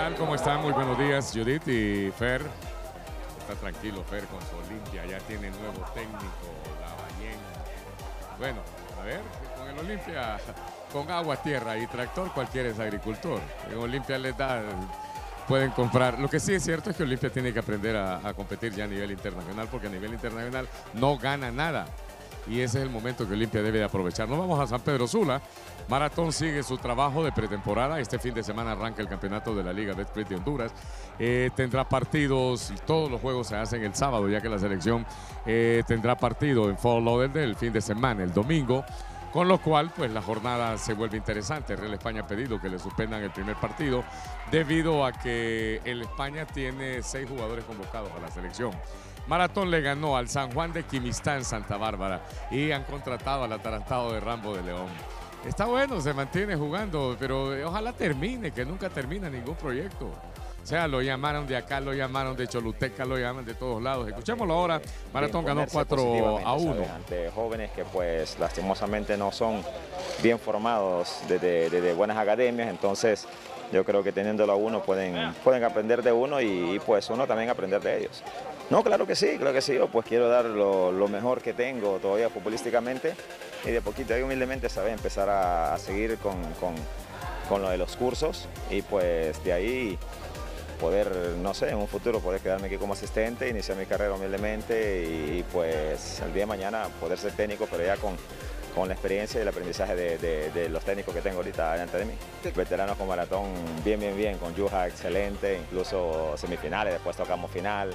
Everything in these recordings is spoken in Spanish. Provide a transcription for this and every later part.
tal? ¿Cómo están? Muy buenos días, Judith y Fer. Está tranquilo Fer con su Olimpia, ya tiene nuevo técnico, Lavallén. Bueno, a ver, con el Olimpia, con agua, tierra y tractor, cualquiera es agricultor. En Olimpia les da, pueden comprar. Lo que sí es cierto es que Olimpia tiene que aprender a competir ya a nivel internacional, porque a nivel internacional no gana nada. Y ese es el momento que Olimpia debe de aprovechar. Nos vamos a San Pedro Sula. Maratón sigue su trabajo de pretemporada. Este fin de semana arranca el campeonato de la Liga Betcris de Honduras. Tendrá partidos y todos los juegos se hacen el sábado, ya que la selección tendrá partido en Fort Lauderdale el fin de semana, el domingo. Con lo cual, pues la jornada se vuelve interesante. Real España ha pedido que le suspendan el primer partido debido a que el España tiene 6 jugadores convocados a la selección. Maratón le ganó al San Juan de Quimistán, Santa Bárbara, y han contratado al atarantado de Rambo de León. Está bueno, se mantiene jugando, pero ojalá termine, que nunca termina ningún proyecto. O sea, lo llamaron de acá, lo llamaron de Choluteca, lo llaman de todos lados. Escuchémoslo ahora. Maratón ganó 4-1. Ante jóvenes que pues lastimosamente no son bien formados desde buenas academias, entonces yo creo que teniéndolo a uno pueden aprender de uno y pues uno también aprender de ellos. No, claro que sí, yo pues quiero dar lo mejor que tengo todavía futbolísticamente y de poquito y humildemente empezar a seguir con lo de los cursos y pues de ahí poder, no sé, en un futuro poder quedarme aquí como asistente, iniciar mi carrera humildemente y pues el día de mañana poder ser técnico, pero ya con la experiencia y el aprendizaje de los técnicos que tengo ahorita delante de mí. Veteranos con Maratón bien, con Yuja excelente, incluso semifinales, después tocamos final.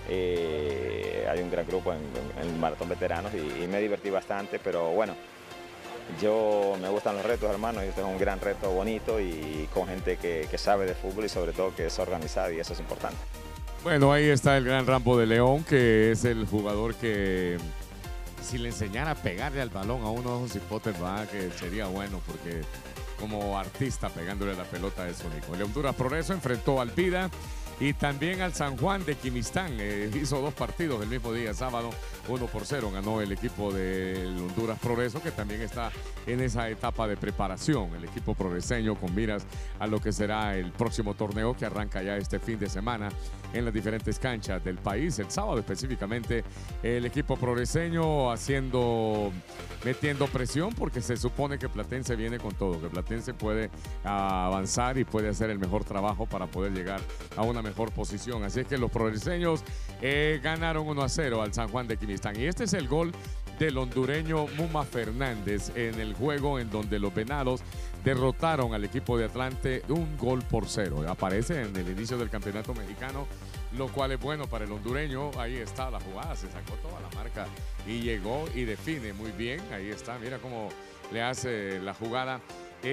Hay un gran grupo en el Maratón Veteranos y me divertí bastante, pero bueno, me gustan los retos, hermano, y este es un gran reto bonito y con gente que sabe de fútbol y sobre todo que es organizada y eso es importante. Bueno, ahí está el gran Rambo de León, que es el jugador que si le enseñara a pegarle al balón a uno de los hipotes, que sería bueno, porque como artista pegándole la pelota es único. El Honduras Progreso enfrentó al Vida y también al San Juan de Quimistán. Hizo 2 partidos el mismo día, sábado, 1-0. Ganó el equipo del Honduras Progreso, que también está en esa etapa de preparación. El equipo progreseño con miras a lo que será el próximo torneo que arranca ya este fin de semana en las diferentes canchas del país. El sábado específicamente, el equipo progreseño metiendo presión, porque se supone que Platense viene con todo, que Platense puede avanzar y puede hacer el mejor trabajo para poder llegar a una mejor posición. Así es que los progreseños ganaron 1-0 al San Juan de Quimistán. Y este es el gol del hondureño Muma Fernández en el juego en donde los Venados derrotaron al equipo de Atlante 1-0. Aparece en el inicio del campeonato mexicano, lo cual es bueno para el hondureño. Ahí está la jugada, se sacó toda la marca y llegó y define muy bien. Ahí está, mira cómo le hace la jugada.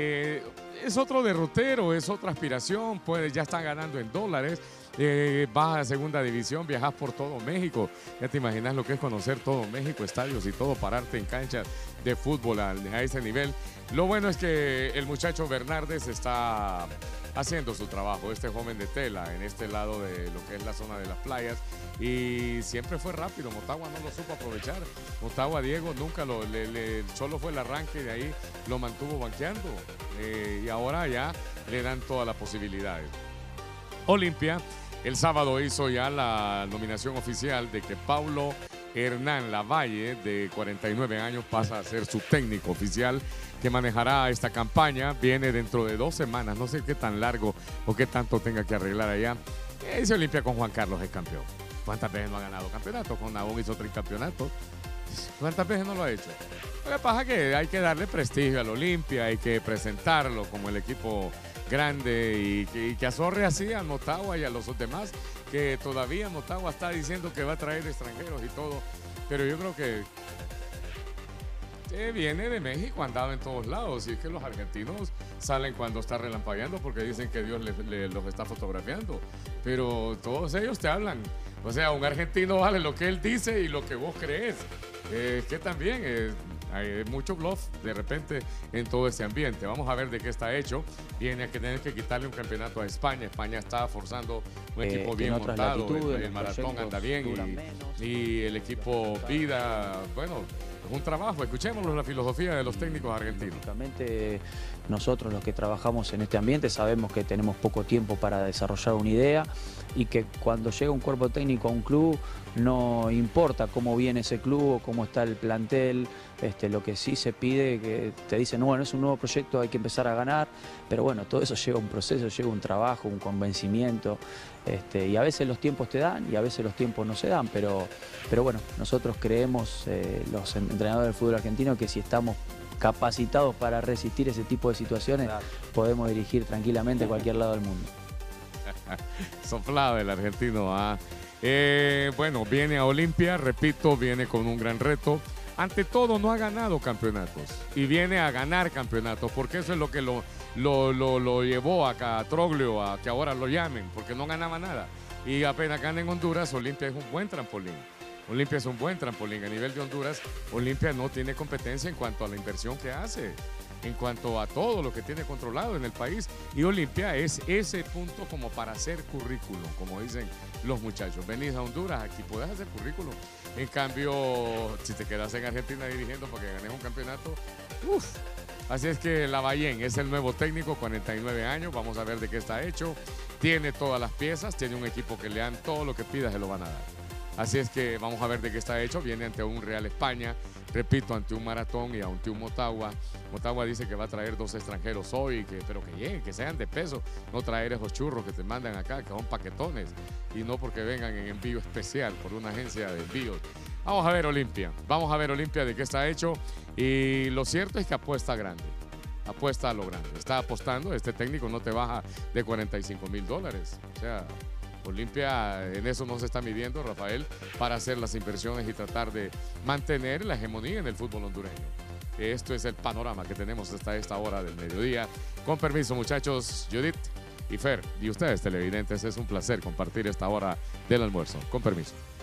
Es otro derrotero, es otra aspiración, ya están ganando en dólares. Vas a segunda división, viajas por todo México. Ya te imaginas lo que es conocer todo México, estadios y todo, pararte en canchas de fútbol a ese nivel. Lo bueno es que el muchacho Bernardes está haciendo su trabajo, este joven de Tela, en este lado de lo que es la zona de las playas, y siempre fue rápido. Motagua no lo supo aprovechar. Motagua, Diego, nunca solo fue el arranque y de ahí lo mantuvo banqueando, y ahora ya le dan todas las posibilidades. Olimpia el sábado hizo ya la nominación oficial de que Paulo Hernán Lavalle, de 49 años, pasa a ser su técnico oficial que manejará esta campaña. Viene dentro de 2 semanas, no sé qué tan largo o qué tanto tenga que arreglar allá. Ese Olimpia con Juan Carlos es campeón. ¿Cuántas veces no ha ganado campeonato? Con Nabón hizo 3 campeonatos. ¿Cuántas veces no lo ha hecho? Lo que pasa es que hay que darle prestigio al Olimpia, hay que presentarlo como el equipo grande y que azorre así a Motagua y a los demás, que todavía Motagua está diciendo que va a traer extranjeros y todo, pero yo creo que viene de México, andado en todos lados, y es que los argentinos salen cuando está relampagueando porque dicen que Dios los está fotografiando, pero todos ellos te hablan. O sea, un argentino vale lo que él dice y lo que vos crees, que también hay mucho bluff de repente en todo este ambiente. Vamos a ver de qué está hecho. Viene a tener que quitarle un campeonato a España. España está forzando un equipo bien montado. El Maratón anda bien y el equipo Vida, bueno, Es un trabajo, escuchémoslo, la filosofía de los técnicos argentinos. Lógicamente, nosotros los que trabajamos en este ambiente sabemos que tenemos poco tiempo para desarrollar una idea y que cuando llega un cuerpo técnico a un club no importa cómo viene ese club o cómo está el plantel, lo que sí se pide, que te dicen, bueno, es un nuevo proyecto, hay que empezar a ganar, pero bueno, todo eso lleva un proceso, lleva un trabajo, un convencimiento, y a veces los tiempos te dan y a veces los tiempos no se dan, pero bueno, nosotros creemos, los entrenadores del fútbol argentino, que si estamos capacitados para resistir ese tipo de situaciones, claro, podemos dirigir tranquilamente a cualquier lado del mundo. Soflado el argentino. Bueno, viene a Olimpia, repito, viene con un gran reto. Ante todo, no ha ganado campeonatos y viene a ganar campeonatos, porque eso es lo que lo llevó acá a Troglio a que ahora lo llamen, porque no ganaba nada. Y apenas gana en Honduras, Olimpia es un buen trampolín. Olimpia es un buen trampolín. A nivel de Honduras, Olimpia no tiene competencia en cuanto a la inversión que hace, en cuanto a todo lo que tiene controlado en el país. Y Olimpia es ese punto como para hacer currículum, como dicen los muchachos. Venís a Honduras, aquí podés hacer currículum. En cambio, si te quedas en Argentina dirigiendo para que ganes un campeonato, uff. Así es que Lavallén es el nuevo técnico, 49 años, vamos a ver de qué está hecho. Tiene todas las piezas, tiene un equipo que le dan todo lo que pida, se lo van a dar. Así es que vamos a ver de qué está hecho. Viene ante un Real España, repito, ante un Maratón y ante un Motagua. Motagua dice que va a traer 2 extranjeros hoy, pero que lleguen, que sean de peso. No traer esos churros que te mandan acá, que son paquetones. Y no porque vengan en envío especial por una agencia de envíos. Vamos a ver Olimpia. Vamos a ver Olimpia de qué está hecho. Y lo cierto es que apuesta grande. Apuesta a lo grande. Está apostando. Este técnico no te baja de $45,000. O sea, Olimpia en eso no se está midiendo, Rafael, para hacer las inversiones y tratar de mantener la hegemonía en el fútbol hondureño. Esto es el panorama que tenemos hasta esta hora del mediodía. Con permiso, muchachos, Judith y Fer, y ustedes televidentes, es un placer compartir esta hora del almuerzo. Con permiso.